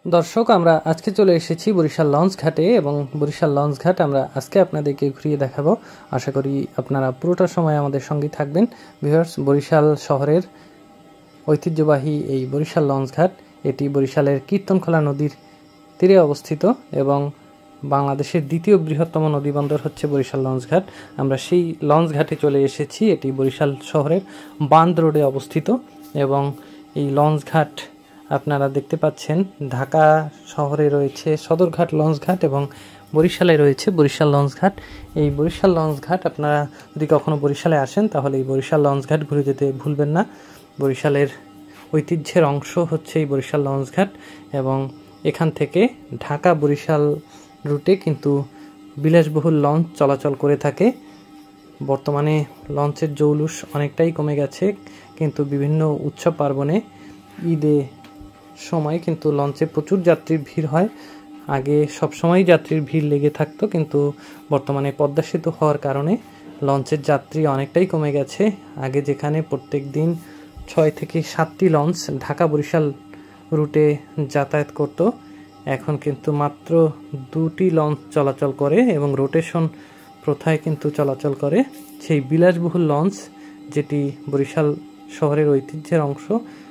দর্শক, আমরা আজকে চলে এসেছি বরিশাল লঞ্চ ঘাটে এবং বরিশাল লঞ্চ ঘাট আমরা আজকে আপনাদেরকে ঘুরিয়ে দেখাবো। আশা করি আপনারা পুরোটা সময় আমাদের সঙ্গে থাকবেন। ভিউয়ার্স, বরিশাল শহরের ঐতিহ্যবাহী এই বরিশাল লঞ্চ ঘাট, এটি বরিশালের কীর্তনখোলা নদীর তীরে অবস্থিত এবং বাংলাদেশের দ্বিতীয় বৃহত্তম নদীবন্দর হচ্ছে বরিশাল লঞ্চ ঘাট। আমরা সেই লঞ্চ ঘাটে চলে এসেছি। এটি বরিশাল শহরের বান্দ রোডে অবস্থিত এবং এই লঞ্চ ঘাট আপনারা দেখতে পাচ্ছেন, ঢাকা শহরে রয়েছে সদরঘাট লঞ্চ ঘাট এবং বরিশালে রয়েছে বরিশাল লঞ্চ ঘাট। এই বরিশাল লঞ্চ ঘাট আপনারা যদি কখনো বরিশালে আসেন তাহলে এই বরিশাল লঞ্চ ঘাট ঘুরে যেতে ভুলবেন না। বরিশালের ঐতিহ্যের অংশ হচ্ছে এই বরিশাল লঞ্চ ঘাট এবং এখান থেকে ঢাকা বরিশাল রুটে কিন্তু বিলাসবহুল লঞ্চ চলাচল করে থাকে। বর্তমানে লঞ্চের জৌলুস অনেকটাই কমে গেছে, কিন্তু বিভিন্ন উৎসব পার্বণে ঈদে সময় কিন্তু লঞ্চে প্রচুর যাত্রীর ভিড় হয়। আগে সবসময় যাত্রীর ভিড় লেগে থাকতো, কিন্তু বর্তমানে পদ্মা সেতু হওয়ার কারণে লঞ্চের যাত্রী অনেকটাই কমে গেছে। আগে যেখানে প্রত্যেক দিন 6 থেকে 7টি লঞ্চ ঢাকা বরিশাল রুটে যাতায়াত করত, এখন কিন্তু মাত্র 2টি লঞ্চ চলাচল করে এবং রোটেশন প্রথায় কিন্তু চলাচল করে। সেই বিলাসবহুল লঞ্চ যেটি বরিশাল শহরের ঐতিহ্যের অংশ,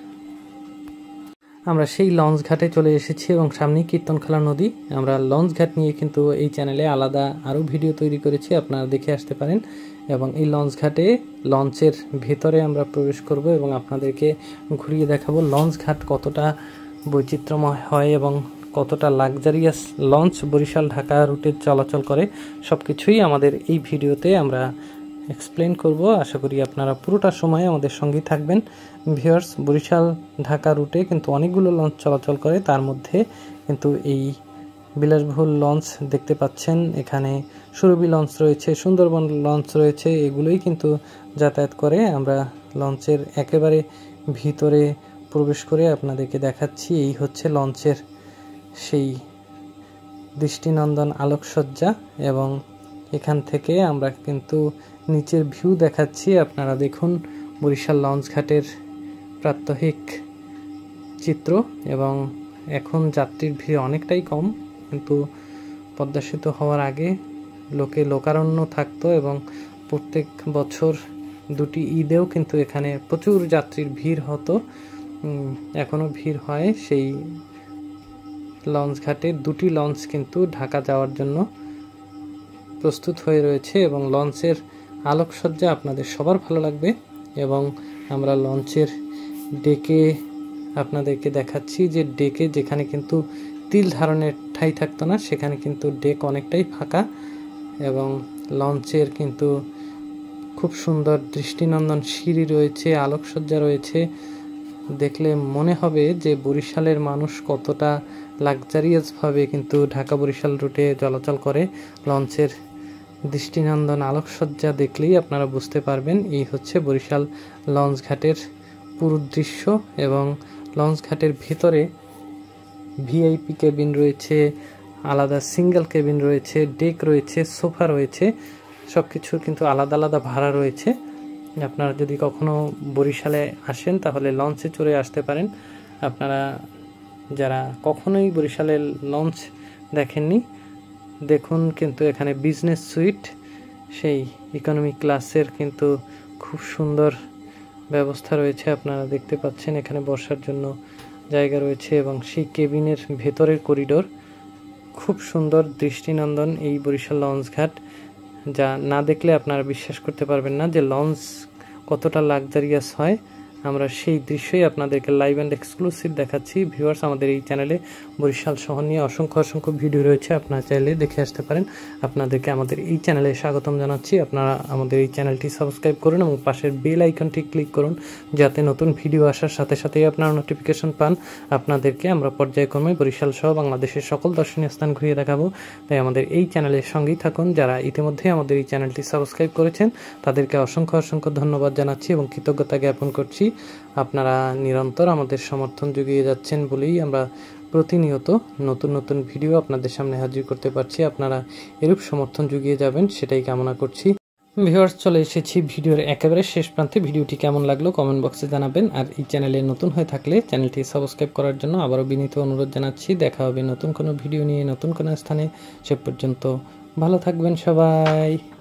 আমরা সেই লঞ্চ ঘাটে চলে এসেছি এবং সামনেই কীর্তনখোলা নদী। আমরা লঞ্চ ঘাট নিয়ে কিন্তু এই চ্যানেলে আলাদা আরও ভিডিও তৈরি করেছি, আপনারা দেখে আসতে পারেন। এবং এই লঞ্চ ঘাটে লঞ্চের ভেতরে আমরা প্রবেশ করব এবং আপনাদেরকে ঘুরিয়ে দেখাবো লঞ্চ ঘাট কতটা বৈচিত্র্যময় হয় এবং কতটা লাক্সারিয়াস লঞ্চ বরিশাল ঢাকা রুটে চলাচল করে। সব কিছুই আমাদের এই ভিডিওতে আমরা এক্সপ্লেন করব। আশা করি আপনারা পুরোটা সময় আমাদের সঙ্গেই থাকবেন। ভিউয়ার্স, বরিশাল ঢাকা রুটে কিন্তু অনেকগুলো লঞ্চ চলাচল করে, তার মধ্যে কিন্তু এই বিলাসবহুল লঞ্চ দেখতে পাচ্ছেন। এখানে সুরভি লঞ্চ রয়েছে, সুন্দরবন লঞ্চ রয়েছে, এগুলোই কিন্তু যাতায়াত করে। আমরা লঞ্চের একেবারে ভিতরে প্রবেশ করে আপনাদেরকে দেখাচ্ছি। এই হচ্ছে লঞ্চের সেই দৃষ্টিনন্দন আলোকসজ্জা এবং এখান থেকে আমরা কিন্তু নিচের ভিউ দেখাচ্ছি। আপনারা দেখুন বরিশাল লঞ্চ ঘাটের প্রাত্যহিক চিত্র এবং এখন যাত্রীর ভিড় অনেকটাই কম, কিন্তু পদ্মা সেতু হওয়ার আগে লোকারণ্য থাকতো এবং প্রত্যেক বছর 2টি ঈদেও কিন্তু এখানে প্রচুর যাত্রীর ভিড় হতো, এখনও ভিড় হয়। সেই লঞ্চ ঘাটে 2টি লঞ্চ কিন্তু ঢাকা যাওয়ার জন্য প্রস্তুত হয়ে রয়েছে এবং লঞ্চের আলোকসজ্জা আপনাদের সবার ভালো লাগবে। এবং আমরা লঞ্চের ডেকে আপনাদেরকে দেখাচ্ছি যে ডেকে যেখানে কিন্তু তিল ধারণের ঠাঁই থাকতো না, সেখানে কিন্তু ডেক অনেকটাই ফাঁকা এবং লঞ্চের কিন্তু খুব সুন্দর দৃষ্টিনন্দন সিঁড়ি রয়েছে, আলোকসজ্জা রয়েছে। দেখলে মনে হবে যে বরিশালের মানুষ কতটা লাক্সারিয়াসভাবে কিন্তু ঢাকা বরিশাল রুটে চলাচল করে। লঞ্চের দৃষ্টিনন্দন আলোকসজ্জা দেখলেই আপনারা বুঝতে পারবেন। এই হচ্ছে বরিশাল লঞ্চ ঘাটের পুরো দৃশ্য এবং লঞ্চ ঘাটের ভেতরে ভিআইপি কেবিন রয়েছে, আলাদা সিঙ্গেল কেবিন রয়েছে, ডেক রয়েছে, সোফা রয়েছে, সব কিছুর কিন্তু আলাদা আলাদা ভাড়া রয়েছে। আপনারা যদি কখনো বরিশালে আসেন তাহলে লঞ্চে চড়ে আসতে পারেন। আপনারা যারা কখনোই বরিশালের লঞ্চ দেখেননি, দেখুন কিন্তু এখানে বিজনেস সুইট, সেই ইকোনমি ক্লাসের কিন্তু খুব সুন্দর ব্যবস্থা রয়েছে। আপনারা দেখতে পাচ্ছেন এখানে বসার জন্য জায়গা রয়েছে এবং সেই কেবিনের ভেতরের করিডোর খুব সুন্দর দৃষ্টিনন্দন। এই বরিশাল লঞ্চ ঘাট যা না দেখলে আপনারা বিশ্বাস করতে পারবেন না যে লঞ্চ কতটা লাক্সারিয়াস হয়। আমরা সেই দৃশ্যই আপনাদেরকে লাইভ অ্যান্ড এক্সক্লুসিভ দেখাচ্ছি। ভিউয়ার্স, আমাদের এই চ্যানেলে বরিশাল শহর নিয়ে অসংখ্য ভিডিও রয়েছে, আপনারা চাইলে দেখে আসতে পারেন। আপনাদেরকে আমাদের এই চ্যানেলে স্বাগতম জানাচ্ছি। আপনারা আমাদের এই চ্যানেলটি সাবস্ক্রাইব করুন এবং পাশের বেল আইকনটি ক্লিক করুন, যাতে নতুন ভিডিও আসার সাথে সাথেই আপনারা নোটিফিকেশন পান। আপনাদেরকে আমরা পর্যায়ক্রমে বরিশাল সহ বাংলাদেশের সকল দর্শনীয় স্থান ঘুরিয়ে দেখাবো, তাই আমাদের এই চ্যানেলের সঙ্গেই থাকুন। যারা ইতিমধ্যে আমাদের এই চ্যানেলটি সাবস্ক্রাইব করেছেন তাদেরকে অসংখ্য ধন্যবাদ জানাচ্ছি এবং কৃতজ্ঞতা জ্ঞাপন করছি। আপনারা নিরন্তর আমাদের সমর্থন জুগিয়ে যাচ্ছেন বলেই আমরা প্রতিনিয়ত নতুন ভিডিও আপনাদের সামনে হাজির করতে পারছি। আপনারা এরূপ সমর্থন জুগিয়ে যাবেন সেটাই কামনা করছি। ভিউয়ার্স, চলে এসেছি ভিডিওর একেবারে শেষ প্রান্তে। ভিডিওটি কেমন লাগলো কমেন্ট বক্সে জানাবেন, আর এই চ্যানেলে নতুন হয়ে থাকলে চ্যানেলটি সাবস্ক্রাইব করার জন্য আবারও বিনীত অনুরোধ জানাচ্ছি। দেখা হবে নতুন কোনো ভিডিও নিয়ে নতুন কোনো স্থানে। সে পর্যন্ত ভালো থাকবেন সবাই।